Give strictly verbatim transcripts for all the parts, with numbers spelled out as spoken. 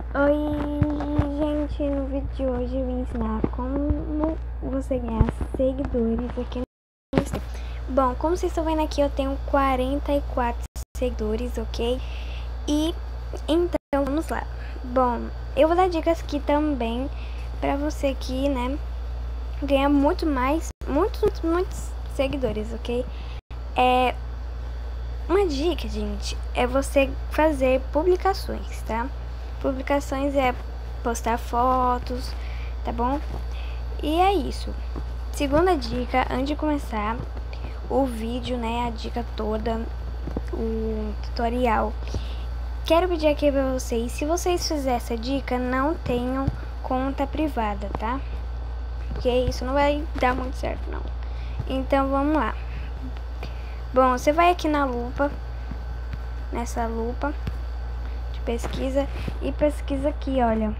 Oi, gente, no vídeo de hoje eu vim ensinar como você ganhar seguidores aqui no Instagram. Bom, como vocês estão vendo aqui, eu tenho quarenta e quatro seguidores, ok? E então, vamos lá. Bom, eu vou dar dicas aqui também pra você que, né, ganhar muito mais, muitos, muitos, muitos seguidores, ok? É... Uma dica, gente, é você fazer publicações, tá? Publicações é postar fotos, tá bom? E é isso. Segunda dica, antes de começar o vídeo, né, a dica toda, o tutorial, quero pedir aqui pra vocês, se vocês fizerem essa dica, não tenham conta privada, tá? Porque isso não vai dar muito certo, não. Então, vamos lá. Bom, você vai aqui na lupa, nessa lupa de pesquisa, e pesquisa aqui, olha,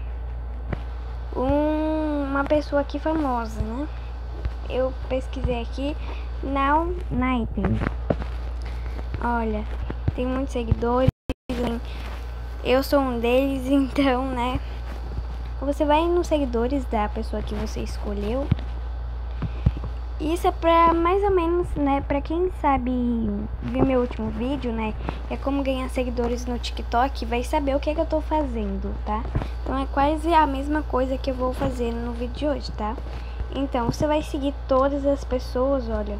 um, uma pessoa aqui famosa, né? Eu pesquisei aqui, Now Nighting. Olha, tem muitos seguidores, eu sou um deles, então, né? Você vai nos seguidores da pessoa que você escolheu. Isso é pra mais ou menos, né, pra quem sabe ver meu último vídeo, né, é como ganhar seguidores no TikTok, vai saber o que é que eu tô fazendo, tá? Então é quase a mesma coisa que eu vou fazer no vídeo de hoje, tá? Então, você vai seguir todas as pessoas, olha.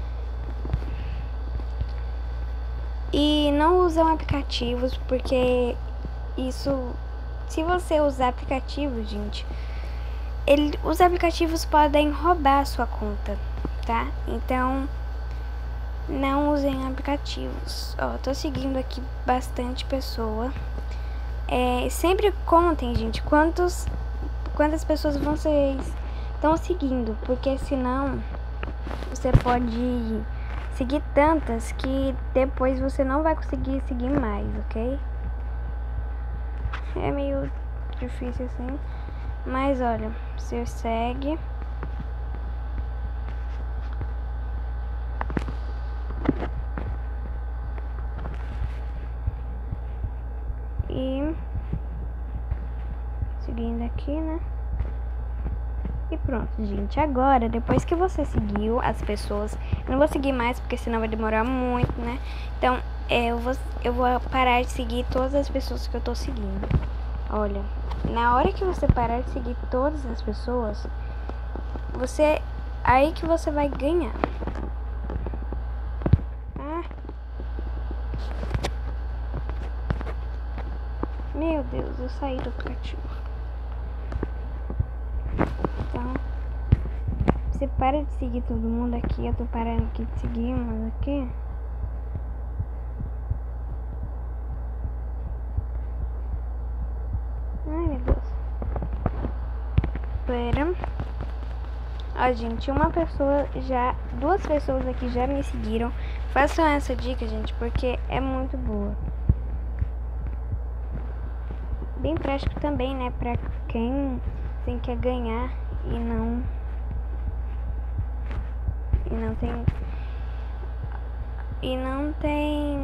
E não usam aplicativos, porque isso, se você usar aplicativos, gente, ele, os aplicativos podem roubar a sua conta, tá? Então, não usem aplicativos. Ó, tô seguindo aqui bastante pessoa. É, sempre contem, gente, quantos, quantas pessoas vocês estão seguindo, porque senão você pode seguir tantas que depois você não vai conseguir seguir mais, ok? É meio difícil assim. Mas olha, você segue. E seguindo aqui, né? E pronto, gente. Agora, depois que você seguiu as pessoas, eu não vou seguir mais porque senão vai demorar muito, né? Então, é, eu, vou, eu vou parar de seguir todas as pessoas que eu tô seguindo. Olha, na hora que você parar de seguir todas as pessoas, você, aí que você vai ganhar. Ah. Meu Deus, eu saí do aplicativo. Então, você para de seguir todo mundo aqui. Eu tô parando aqui de seguir umas aqui. Ai, meu Deus. Espera. Ó, gente, uma pessoa já... Duas pessoas aqui já me seguiram. Façam essa dica, gente, porque é muito boa. Bem prático também, né? Pra quem tem que ganhar e não... E não tem... E não tem...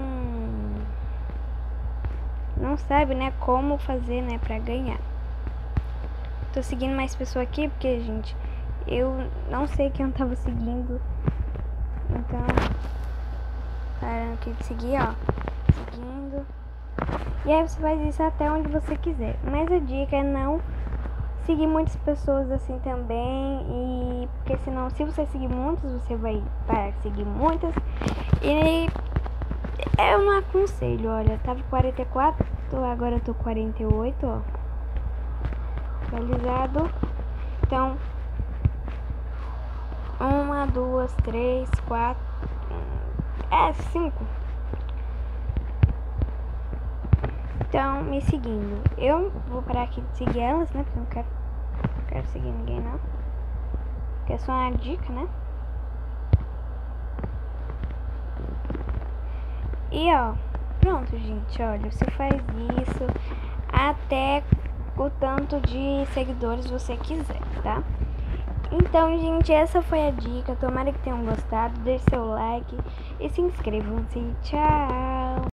Não sabe, né? Como fazer, né? Pra ganhar. Tô seguindo mais pessoa aqui porque, gente, eu não sei quem eu tava seguindo. Então, parando aqui de seguir, ó. Seguindo. E aí você faz isso até onde você quiser. Mas a dica é não seguir muitas pessoas assim também. E porque senão, se você seguir muitas, você vai parar de seguir muitas. E eu não aconselho, olha. Eu tava quarenta e quatro, tô, agora eu tô quarenta e oito, ó. Atualizado. Então, uma, duas, três, quatro, é, cinco. Então, me seguindo. Eu vou parar aqui de seguir elas, né? Porque eu não quero, não quero seguir ninguém, não. Porque é só uma dica, né? E, ó, pronto, gente. Olha, você faz isso até o tanto de seguidores você quiser, tá? Então, gente, essa foi a dica. Tomara que tenham gostado. Deixe seu like e se inscrevam-se. Tchau!